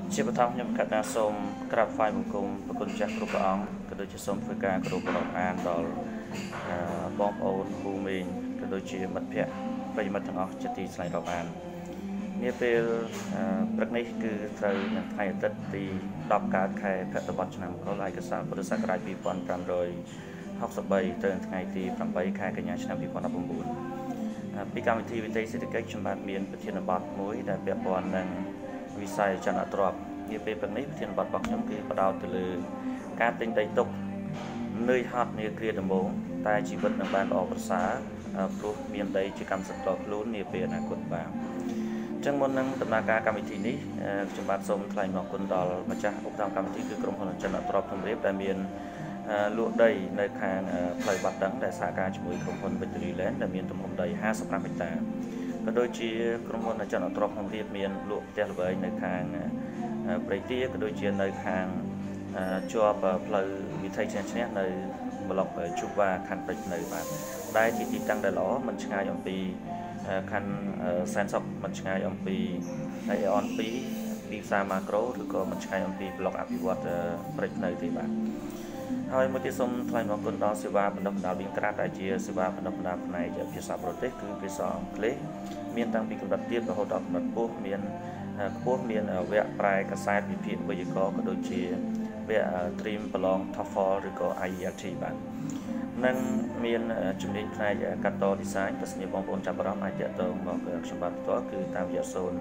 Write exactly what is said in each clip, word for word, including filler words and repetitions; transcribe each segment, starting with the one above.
ជាបឋមខ្ញុំកណ្ដាសូមក្រាបថ្វាយបង្គំប្រគុណចាស់គ្រប់ព្រះអង្គក៏ដូចជាសូមធ្វើការគោរពរាប់អានដល់បងប្អូនគ្រូមេងក៏ដូចជាមិត្តភ័ក្តិប្រិយមិត្តទាំងអស់ជាទីស្រឡាញ់រាប់អាននាពេលព្រឹកនេះគឺត្រូវនៅថ្ងៃអាទិត្យទីដប់កើតខែភទ្របទឆ្នាំកុរឯកសារពុទ្ធសករាជពីរពាន់ប្រាំរយហុកសិបបីទៅថ្ងៃទីប្រាំបីខែកញ្ញាឆ្នាំពីរពាន់ដប់៩ពីកម្មវិធីវិទ្យាសេដ្ឋកិច្ចខ្ញុំបានមានប្រធានបទមួយដែលពាក់ព័ន្ធនឹងវិស័យចលនាទ្រព្យនាពេលព្រឹកនេះប្រធានបទរបស់ខ្ញុំគឺផ្ដោតទៅលើការទិញដីទុកនឿយហត់នាគ្រាដំបូងតែជីវិតនឹងបានល្អប្រសើរព្រោះមានដីជាកម្មសិទ្ធិរបស់ខ្លួននាពេលអនាគតបាទអញ្ចឹងមុននឹងដំណើរការកម្មវិធីនេះខ្ញុំបាទសូមថ្លែងអរគុណដល់ម្ចាស់ឧបត្ថម្ភកម្មវិធីគឺក្រុមហ៊ុនចលនាទ្រព្យធំរៀបដែលមានលក់ដីនៅខាងផ្លូវបាត់ដឹងដែលសហការជាមួយក្រុមហ៊ុន Victory Land ដែលមានទំហំដីห้าสิบห้าហិកតាក៏ដូចជាក្រុមហ៊ុនចលនាទ្រព្យធំរៀបមានលក់ផ្ទះល្វែងនៅខាងព្រៃទាក៏ដូចជានៅខាងជាប់ផ្លូវវិថីឈ្នះឈ្នះនៅប្លុកជូវ៉ាខណ្ឌពេជ្រនៅបាទដែលជាទីតាំងដែលល្អមិនឆ្ងាយអំពីខណ្ឌសែនសុខមិនឆ្ងាយអំពីអេអនពីទីផ្សារម៉ាក្រូឬក៏មិនឆ្ងាយអំពីប្លុកអភិវឌ្ឍព្រៃនៅទេបាទហើយមួយទៀតសូមថ្លែងអរគុណដល់សេវាបណ្ដុះបណ្ដាលវិងក្រាតដែលជាសេវាបណ្ដុះបណ្ដាលផ្នែកភាសាបរទេសគឺភាសាអង់គ្លេសមានតាំងពីកម្រិតទាបរហូតដល់កម្រិតខ្ពស់មានខ្ពស់មានវគ្គប្រែកាសែតវិភាគវេយ្យាករណ៍ក៏ដូចជាវគ្គ Dream ប្រឡង TOEFL ឬក៏ ไอ อี แอล ที បាទនិងមានជំនាញផ្នែកកាត់ត design បើសិនជាបងប្អូនចាប់អារម្មណ៍អាចតាក់ទងមកខ្ញុំបាទផ្ទាល់គឺតាមរយៈ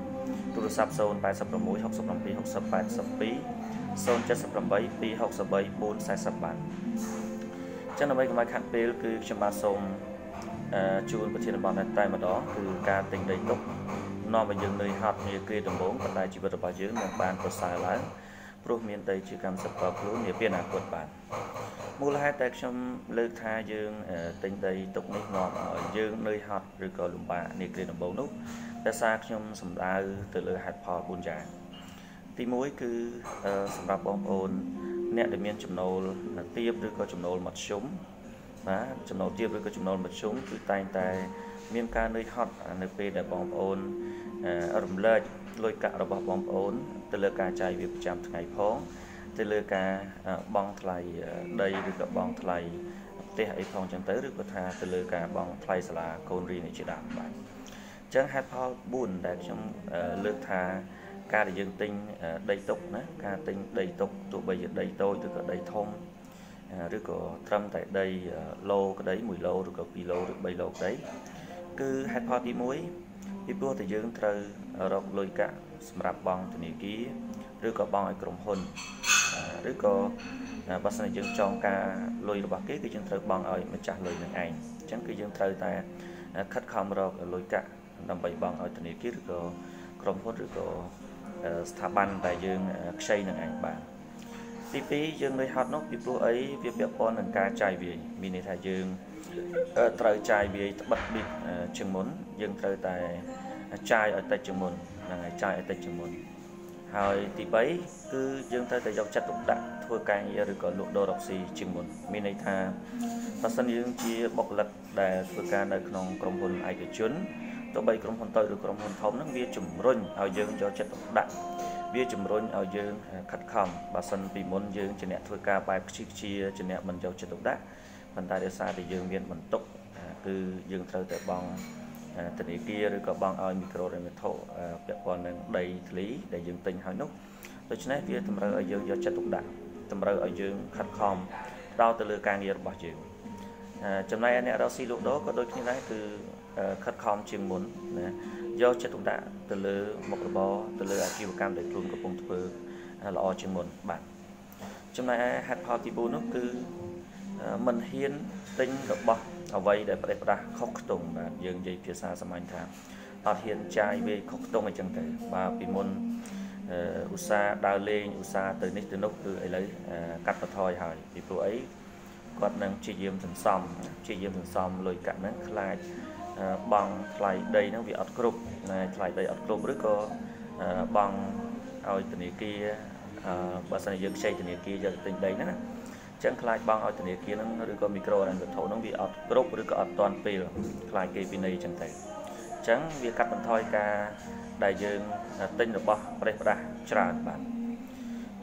0ទូរស័ព្ទศูนย์ แปด หก หก หก หก เจ็ด หก แปด สอง ศูนย์ เจ็ด แปด ពីរ หก สาม สี่ สี่ สี่ 0បាទចឹងដើម្បីកុំឲ្យខាត់ពេលគឺខ្ញុំបាទសូមជួនប្រធានបទតែម្ដងគឺការទិញដីទុកនាំឲ្យយើងនឿយហត់នាគ្រាដំបូងប៉ុន្តែជីវិតរបស់យើងនឹងបានប្រសើរឡើងព្រោះមានដីជាកម្មសិទ្ធិរបស់ខ្លួននាពេលអនាគតបាទមូលហេតុដែលខ្ញុំលើកថាយើងទិញដីទុកនេះនាំឲ្យយើងនឿយហត់ឬក៏លំបាកនាគ្រាដំបូងនោះដោយសារខ្ញុំសម្ដៅទៅលើហេតុផលបួនយ៉ាងទីមួយគឺសម្រាប់បងប្អូនអ្នកដែលមានចំណូលទាបឬក៏ចំណូលមធ្យមបាទចំណូលទាបឬក៏ចំណូលមធ្យមគឺតែងតែមានការនឿយហត់នៅពេលដែលបងប្អូនរំលែកលុយកាក់របស់បងប្អូនទៅលើការចាយវាប្រចាំថ្ងៃផងទៅលើការបង់ថ្លៃដីឬក៏បង់ថ្លៃផ្ទះអីផងចឹងទៅឬក៏ថាទៅលើការបង់ថ្លៃសាលាកូនរៀនជាដើមបាទអញ្ចឹងហេតុផលបួនដែលខ្ញុំលើកថាការដែលយើងទិញដីទុកណាការទិញដីទុកទោះបីជាដីតូចឬក៏ដីធំឬក៏ត្រឹមតែដីឡូក្តីមួយឡូឬក៏ពីរឡូឬបីឡូក្តីគឺហេតុផលទីមួយពីព្រោះតែយើងត្រូវរកលុយកាក់សម្រាប់បង់ធនាគារឬក៏បង់ឲ្យក្រុមហ៊ុនឬក៏បើសិនជាយើងចងការលុយរបស់គេគឺយើងត្រូវបង់ឲ្យម្ចាស់លុយនឹងឯងអញ្ចឹងគឺយើងត្រូវតែខិតខំរកលុយកាក់ដើម្បីបង់ឲ្យធនាគារឬក៏ក្រុមហ៊ុនឬក៏ស្ថាប័នដែលយើងខ្ចីនឹងឯងបាទទីពីរយើងនឿយហត់នោះពីព្រោះអីវាពាក់ព័ន្ធនឹងការចាយវាយមានន័យថាយើងត្រូវចាយវាយត្បិតប៊ីតជាងមុនយើងត្រូវតែចាយឲ្យតិចជាងមុនហ្នឹងហើយចាយឲ្យតិចជាងមុនហើយទីបីគឺយើងត្រូវតែយកចិត្តទុកដាក់ធ្វើការងារឬក៏លក់ដូររកស៊ីជាងមុនមានន័យថាបើសិនយើងជាបុគ្គលិកដែលធ្វើការនៅក្នុងក្រុមហ៊ុនឯកជនទោះបីក្រុមហ៊ុនតូចឬក្រុមហ៊ុនធំហ្នឹងវាជំរុញឲ្យយើងយកចិត្តទុកដាក់វាជំរុញឲ្យយើងខិតខំបើសិនពីមុនយើងជាអ្នកធ្វើការបែបខ្ជិះខ្ជាជាអ្នកមិនយកចិត្តទុកដាក់ប៉ុន្តែដោយសារតែយើងមានបន្ទុកគឺយើងត្រូវតែបង់ធនាគារឬក៏បង់ឲ្យមីក្រូហិរញ្ញវត្ថុពាក់ព័ន្ធនឹងដីធ្លីដែលយើងទិញហើយនោះដូច្នេះវាតម្រូវឲ្យយើងយកចិត្តទុកដាក់តម្រូវឲ្យយើងខិតខំផ្ដោតទៅលើការងាររបស់យើងចំណែកឯអ្នករកស៊ីលក់ដូរក៏ដូចគ្នាដែរគឺខិតខំជាងមុនណាយកចិត្តទុកដាក់ទៅលើមុខរបរទៅលើអាជីវកម្មដែលខ្លួនកំពុងធ្វើល្អជាងមុនបាទចំណែកឯហេតុផលទីបួននោះគឺមិនហ៊ានទិញរបស់អ្វីដែលប្រេះផ្ដាស់ខុសខ្ទង់បាទយើងនិយាយភាសាសាមញ្ញថាអត់ហ៊ានចាយវាខុសខ្ទង់អញ្ចឹងទៅបាទពីមុនឧស្សាហ៍ដើរលេងឧស្សាហ៍ទៅនេះទៅនោះគឺឥឡូវកាត់បន្ថយហើយពីព្រោះអីគាត់នឹងព្យាយាមសន្សំព្យាយាមសន្សំលុយកាក់ហ្នឹងខ្លាចបង់ថ្លៃដីហ្នឹងវាអត់គ្រប់ណាថ្លៃដីអត់គ្រប់ឬក៏បង់ឲ្យធនាគារបើសិនជាយើងខ្ចីធនាគារយកទៅទិញដីហ្នឹងណាចឹងខ្លាចបង់ឲ្យធនាគារហ្នឹងឬក៏មីក្រូហិរញ្ញវត្ថុហ្នឹងវាអត់គ្រប់ឬក៏អត់ទាន់ពេលខ្លាចគេពិន័យចឹងទៅអញ្ចឹងវាកាត់បន្ថយការដែលយើងទិញរបស់ប្រេះផ្ដាស់ច្រើនបាទ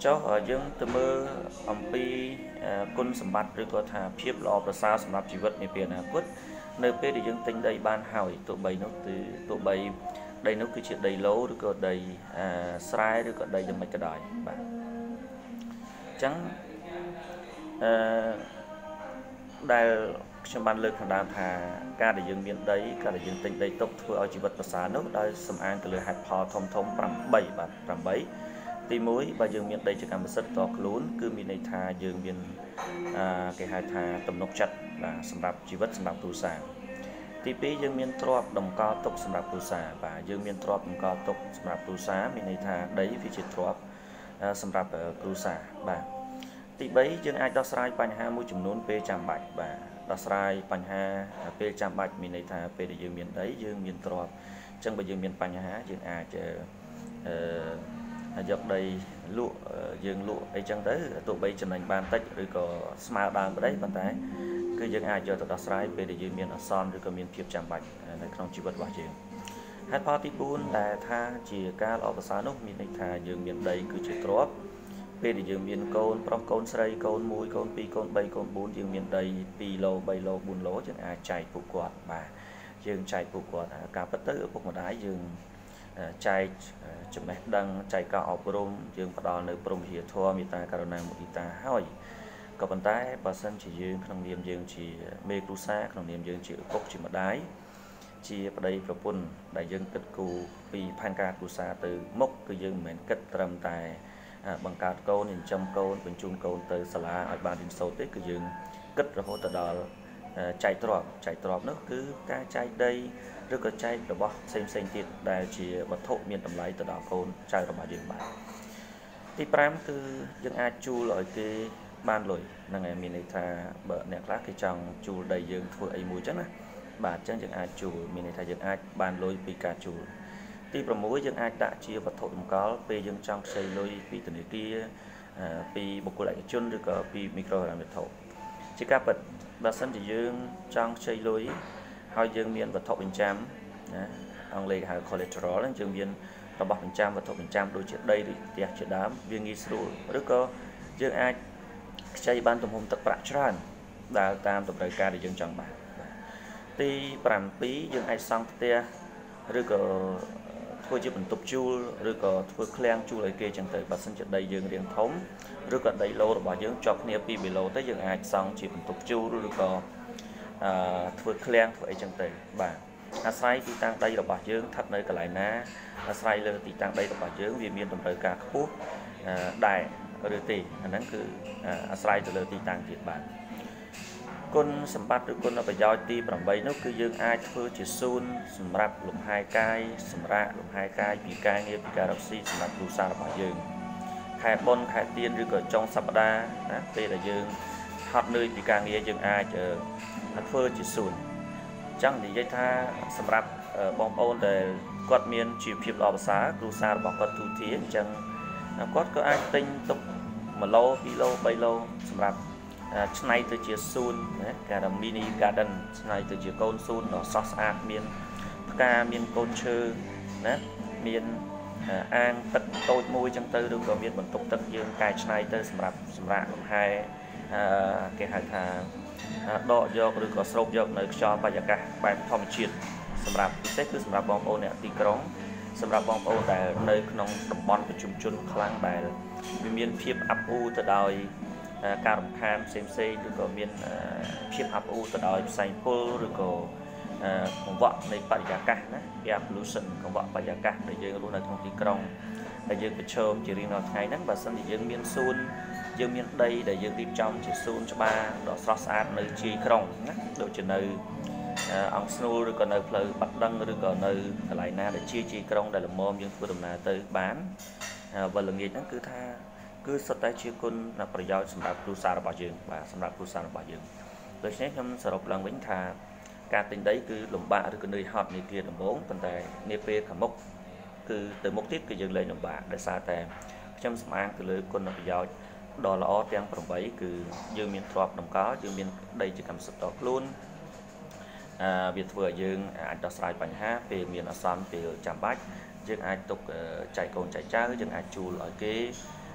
ចុះយើងទៅមើលអំពីគុណសម្បត្តិឬក៏ថាភាពល្អប្រសើរសម្រាប់ជីវិតនាពេលអនាគតនៅពេលដែលយើងទិញដីបានហើយទោះបីនោះគឺទោះបីដីនោះគឺជាដីឡូឬក៏ដីស្រែឬក៏ដីយ៉ាងម៉េចក៏ដោយបាទអញ្ចឹងអឺដែលខ្ញុំបានលើកខាងដើមថាការដែលយើងមានដីការដែលយើងទិញដីទុកធ្វើឲ្យជីវិតប្រសើរនោះដោយសំអាងទៅលើហេតុផលធំធំប្រាំបីបាទប្រាំបីទីមួយបើយើងមានដីជាកម្មសិទ្ធិតខ្លួនគឺមានន័យថាយើងមានគេហៅថាទំនុកចិត្តបាទសម្រាប់ជីវិតសម្រាប់គ្រួសារទីពីរយើងមានទ្រព្យតម្កល់ទុកសម្រាប់គ្រួសារបាទយើងមានទ្រព្យតម្កល់ទុកសម្រាប់គ្រួសារមានន័យថាដីវាជាទ្រព្យសម្រាប់គ្រួសារបាទទីបីយើងអាចដោះស្រាយបញ្ហាមួយចំនួនពេលចាំបាច់បាទដោះស្រាយបញ្ហាពេលចាំបាច់មានន័យថាពេលដែលយើងមានដីយើងមានទ្រព្យអញ្ចឹងបើយើងមានបញ្ហាយើងអាចអឺយកដីលក់យើងលក់អីចឹងទៅទោះបីចំណេញបានតិចឬក៏ស្មើដើមក្តីប៉ុន្តែគឺយើងអាចយកទៅដោះស្រាយពេលដែលយើងមានអាសន្នឬក៏មានភាពចាំបាច់នៅក្នុងជីវិតរបស់យើងហេតុផលទីបួនដែលថាជាការល្អប្រសើរនោះមានន័យថាយើងមានដីគឺជាទ្រព្យពេលដែលយើងមានកូនប្រុសកូនស្រីកូនមួយកូនពីរកូនបីកូនបួនយើងមានដីពីរឡូបីឡូបួនឡូយើងអាចចែកពួកគាត់បាទយើងចែកពួកគាត់ការពិតទៅឪពុកម្ដាយយើងចែកចំណេះដឹងចែកការអប់រំយើងផ្ដល់នៅព្រមវិហារធម៌មេត្តាករុណាមុទិតាហើយក៏ប៉ុន្តែបើសិនជាយើងក្នុងនាមយើងជាមេគ្រួសារក្នុងនាមយើងជាឪពុកជាម្ដាយជាប្តីប្រពន្ធដែលយើងគិតគូរពីផែនការគ្រួសារទៅមុខគឺយើងមិនមែនគិតត្រឹមតែបង្កើតកូនចិញ្ចឹមកូនបញ្ជូនកូនទៅសាលាឲ្យបានរៀនសូត្រទេគឺយើងគិតរហូតទៅដល់ចែកទ្រព្យចែកទ្រព្យនោះគឺការចែកដីឬក៏ចែករបស់ផ្សេងផ្សេងទៀតដែលជាវត្ថុមានតម្លៃទៅដល់កូនចៅរបស់យើងបាទទីប្រាំគឺយើងអាចជួលឲ្យគេបានលុយហ្នឹងហើយមានន័យថាបើអ្នកខ្លះគេចង់ជួលដីយើងធ្វើអីមួយចឹងណាបាទអញ្ចឹងយើងអាចជួលមានន័យថាយើងអាចបានលុយពីការជួលទីប្រាំមួយយើងអាចដាក់ជាវត្ថុតម្កល់ពេលយើងចង់ខ្ចីលុយពីធនាគារពីបុគ្គលឯកជនឬក៏ពីមីក្រូហិរញ្ញវត្ថុជាការពិតបើសិនជាយើងចង់ខ្ចីលុយហើយយើងមានវត្ថុបញ្ចាំណាអង់គ្លេសហៅ collateral យើងមានរបស់បញ្ចាំវត្ថុបញ្ចាំដូចជាដីឬផ្ទះជាដើមវាងាយស្រួលឬក៏យើងអាចខ្ចីបានទំហំទឹកប្រាក់ច្រើនដែលតាមតម្រូវការដែលយើងចង់បានទីប្រាំពីរយើងអាចសង់ផ្ទះឬក៏ធ្វើជាបន្ទប់ជួលឬក៏ធ្វើឃ្លាំងជួលឲ្យគេចឹងទៅបើសិនជាដីយើងរៀងធំឬក៏ដីឡូរបស់យើងជាប់គ្នាពីរឡូទៅយើងអាចសង់ជាបន្ទប់ជួលឬក៏អឺធ្វើឃ្លាំងធ្វើអីចឹងទៅបាទអាស្រ័យទីតាំងដីរបស់យើងស្ថិតនៅកន្លែងណាអាស្រ័យលើទីតាំងដីរបស់យើងវាមានតម្រូវការខ្ពស់ដែរឬទេអាហ្នឹងគឺអាស្រ័យទៅលើទីតាំងទៀតបាទគុណសម្បត្តិឬគុណប្រយោជន៍ទីប្រាំបីនោះគឺយើងអាចធ្វើជាសួនសម្រាប់លំហែកាយសម្រាប់លំហែកាយពីការងារពីការរកស៊ីសម្រាប់គ្រួសាររបស់យើងខែបុណ្យខែទៀនឬក៏ចុងសប្តាហ៍ណាពេលដែលយើងហត់នឿយពីការងារយើងអាចធ្វើជាសួនចង់និយាយថាសម្រាប់បងប្អូនដែលគាត់មានជីវភាពល្អប្រសើរគ្រួសាររបស់គាត់ទូទាអញ្ចឹងគាត់ក៏អាចទិញទុកមួយឡូពីរឡូបីឡូសម្រាប់ឆ្នៃទៅជាសួនណាគេថា mini garden ឆ្នៃទៅជាកូនសួនដ៏ស្រស់ស្អាតមានផ្កាមានកូនឈើណាមានអាងទឹកតូចមួយចឹងទៅឬក៏មានបន្ទប់ទឹកយើងកែច្នៃទៅសម្រាប់សម្រាប់លំហែគេហៅថាដកយកឬក៏ស្រូបយកនៅខ្យល់បរិយាកាសបែបធម្មជាតិសម្រាប់ពិសេសគឺសម្រាប់បងប្អូនអ្នកទីក្រុងសម្រាប់បងប្អូនដែលនៅក្នុងតំបន់ប្រជុំជនខ្លាំងដែលវាមានភាពអាប់អ៊ូទៅដោយការរំខានផ្សេងផ្សេងឬក៏មានភាពអាប់អ៊ូទៅដោយផ្សែងពុលឬក៏កង្វក់នៃបរិយាកាសណា air pollution កង្វក់បរិយាកាសដែលយើងរស់នៅក្នុងទីក្រុងដែលយើងប្រឈមជារៀងរាល់ថ្ងៃហ្នឹងបើសិនជាយើងមានសួនយើងមានដីដែលយើងរៀបចំជាសួនច្បារដ៏ស្រស់ស្អាតនៅជាយក្រុងណាដូចជានៅអង្គស្នូលឬក៏នៅផ្លូវបាត់ដឹងឬក៏នៅកន្លែងណាដែលជាជាយក្រុងដែលល្មមយើងធ្វើដំណើរទៅបានវល់ល្ងាចហ្នឹងគឺថាគឺសុទ្ធតែជាគុណប្រយោជន៍សម្រាប់គ្រួសាររបស់យើងបាទសម្រាប់គ្រួសាររបស់យើងដូច្នេះខ្ញុំសរុបឡើងវិញថាការទិញដីគឺលំបាកឬក៏នឿយហត់នាពេលដំបូងប៉ុន្តែនាពេលខាងមុខគឺទៅមុខទៀតគឺយើងលែងលំបាកដោយសារតែខ្ញុំសម្អាងទៅលើគុណប្រយោជន៍ដ៏ល្អទាំងប្រាំបីគឺយើងមានទ្រព្យតម្កល់យើងមានដីជាកម្មសិទ្ធិតខ្លួនអឺវាធ្វើឲ្យយើងអាចដោះស្រាយបញ្ហាពេលមានអាសន្នពេលចាំបាច់យើងអាចទុកចែកកូនចែកចៅយើងអាចជួលឲ្យគេ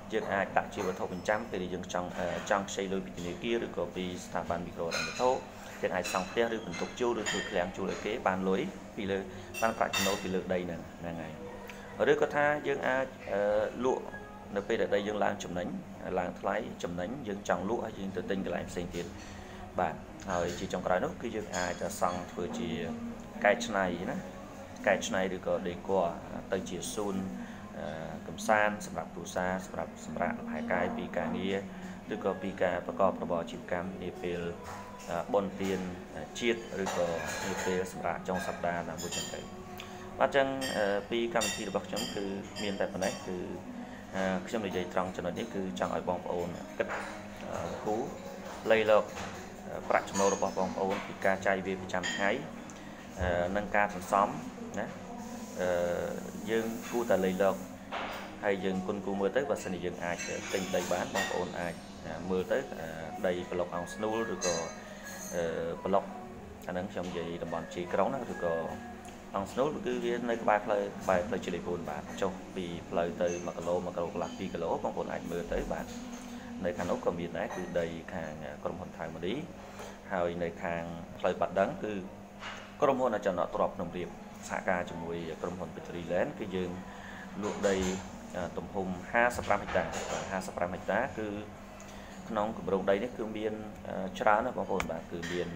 យើងអាចដាក់ជាវត្ថុបញ្ចាំពេលយើងចង់ចង់ខ្ចីលុយពីធនាគារឬក៏ពីស្ថាប័នមីក្រូហិរញ្ញវត្ថុយើងអាចសង់ផ្ទះឬបន្ទប់ជួលឬធ្វើឃ្លាំងជួលឲ្យគេបានលុយពីលើបានប្រាក់ចំណូលពីលើដីហ្នឹងហ្នឹងហើយឬក៏ថាយើងអាចលក់នៅពេលដែលដីយើងឡើងចំណេញឡើងថ្លៃចំណេញយើងចង់លក់ហើយយើងទៅទិញកន្លែងផ្សេងទៀតបាទហើយជាចុងក្រោយនោះគឺយើងអាចសង់ធ្វើជាកែច្នៃណាកែច្នៃឬក៏ដេគ័រទៅជាសួនកំសាន្តសម្រាប់គ្រួសារសម្រាប់សម្រាប់លំហែកាយពីការងារឬក៏ពីការប្រកបរបរអាជីវកម្មនាពេលបុណ្យទានជាតិឬក៏នាពេលសម្រាប់ចុងសប្តាហ៍ណាមួយចឹងទៅបាទចឹងពីកម្មវិធីរបស់ខ្ញុំគឺមានតែប៉ុណ្ណេះគឺខ្ញុំនិយាយត្រង់ចំណុចនេះគឺចង់ឲ្យបងប្អូនគិតគូលៃលោកប្រាក់ចំណូលរបស់បងប្អូនពីការចាយវាប្រចាំថ្ងៃនិងការសន្សំណាយើងគួរតែលៃលោកហើយយើងគុណគូមើលទៅបើសិនជាយើងអាចទិញដីបានបងប្អូនអាចមើលទៅដីប្លុកអង្គស្នូលឬក៏ប្លុកអាហ្នឹងខ្ញុំនិយាយតំបន់ជីក្រុងណាឬក៏អង្គស្នូលគឺវានៅក្បែរផ្លូវក្បែរផ្លូវជាលេខបួនបាទចុះពីផ្លូវទៅមួយគីឡូមួយគីឡូកន្លះពីរគីឡូបងប្អូនអាចមើលទៅបាទនៅខាងនោះក៏មានដែរគឺដីខាងក្រុមហ៊ុនថៅម៉ូឌីហើយនៅខាងផ្លូវបាត់ដឹងគឺក្រុមហ៊ុនអចលនទ្រព្យភ្នំរាបសហការជាមួយក្រុមហ៊ុន Victory Land គឺយើងលក់ដីទំហំห้าสิบห้าហិកតាห้าสิบห้าហិកតាគឺក្នុងគម្រោងដីនេះគឺមានច្រើនណាស់បងប្អូនបាទគឺមាន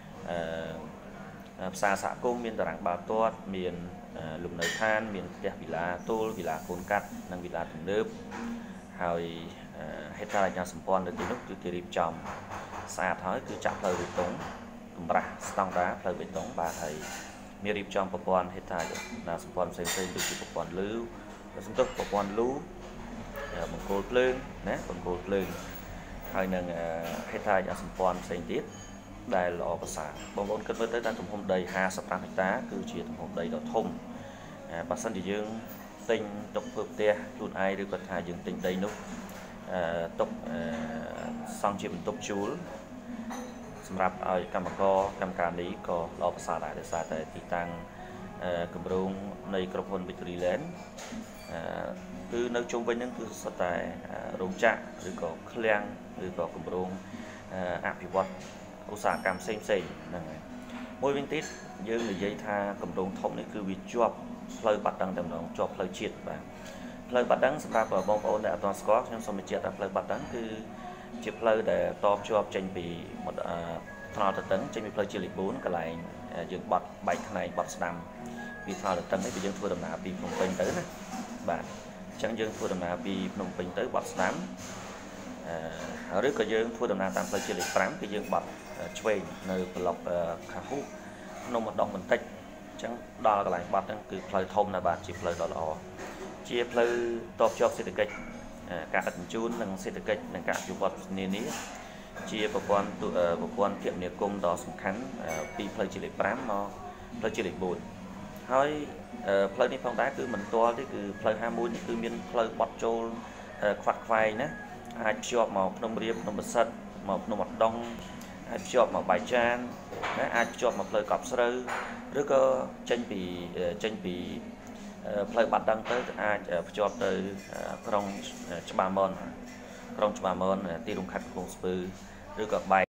ផ្សារសហគមន៍មានតារាងបាល់ទាត់មានលំនៅឋានមានផ្ទះវិឡាទោលវិឡាកូនកាត់និងវិឡាទំនើបហើយហេដ្ឋារចនាសម្ព័ន្ធនៅទីនោះគឺគេរៀបចំស្អាតហើយគឺចាក់ផ្លូវបេតុងកម្រាស់ស្តង់ដារផ្លូវបេតុងបាទហើយមានរៀបចំប្រព័ន្ធហេដ្ឋារចនាសម្ព័ន្ធផ្សេងៗដូចជាប្រព័ន្ធលឺសំទោសប្រព័ន្ធលូបង្គោលភ្លើងណាបង្គោលភ្លើងហើយនឹងហេដ្ឋារចនាសម្ព័ន្ធផ្សេងទៀតដែលល្អប្រសើរបងប្អូនគិតមើលទៅតាមទំហំដីห้าสิบห้าហិកតាគឺជាទំហំដីដ៏ធំបើសិនជាយើងទិញទុកធ្វើផ្ទះខ្លួនឯងឬក៏ថាយើងទិញដីនោះទុកសង់ជាបន្ទប់ជួលសម្រាប់ឲ្យកម្មករកម្មការនេះក៏ល្អប្រសើរដែរដោយសារតែទីតាំងគម្រោងនៃក្រុមហ៊ុន Victory Land គឺនៅជុំវិញហ្នឹងគឺសុទ្ធតែរោងចក្រឬក៏ឃ្លាំងឬក៏គម្រោងអភិវឌ្ឍឧស្សាហកម្មផ្សេងផ្សេងហ្នឹងហើយមួយវិញទៀតយើងនិយាយថាគម្រោងធំនេះគឺវាជាប់ផ្លូវបាត់ដឹងតែម្ដងជាប់ផ្លូវជាតិបាទផ្លូវបាត់ដឹងសម្រាប់បងប្អូនដែលអត់ទាន់ស្គាល់ខ្ញុំសូមបញ្ជាក់ថាផ្លូវបាត់ដឹងគឺជាផ្លូវដែលតភ្ជាប់ចេញពីថ្នល់តតឹងចេញពីផ្លូវជាលេខបួនកន្លែងយើងបត់បែកផ្នែកបត់ស្ដាំពីថ្នល់តតឹងនេះគឺយើងធ្វើដំណើរពីភ្នំពេញទៅណាបាទអញ្ចឹងយើងធ្វើដំណើរពីភ្នំពេញទៅបត់ស្ដាំឬក៏យើងធ្វើដំណើរតាមផ្លូវជាលេខប្រាំគឺយើងបត់ឆ្វេងនៅប្លុកខាហ៊ូក្នុងម្ដងបន្តិចអញ្ចឹងដល់កន្លែងបត់ហ្នឹងគឺផ្លូវធំណាស់បាទជាផ្លូវដ៏ល្អជាផ្លូវតបជាប់សេដ្ឋកិច្ចការដឹកជញ្ជូននិងសេដ្ឋកិច្ចនិងការអភិវឌ្ឍនានាជាប្រព័ន្ធប្រព័ន្ធគមនាគមន៍ដ៏សំខាន់ពីផ្លូវជាលេខប្រាំមកផ្លូវជាលេខបួនហើយផ្លូវនេះផងដែរគឺមិនទាល់ទេគឺផ្លូវห้าមួយនេះគឺមានផ្លូវបត់ចូលខ្វាត់ខ្វែងណាអាចភ្ជាប់មកភ្នំរាបភ្នំបសិទ្ធមកភ្នំឧដុង្គអាចភ្ជាប់មកបាយចានណាអាចភ្ជាប់មកផ្លូវកប់ស្រូវឬក៏ចេញពីចេញពីផ្លូវបាត់ដឹងទៅអាចភ្ជាប់ទៅក្រុងច្បារមនក្រុងច្បារមនទីរំខាត់កំពង់ស្ពឺឬក៏បែក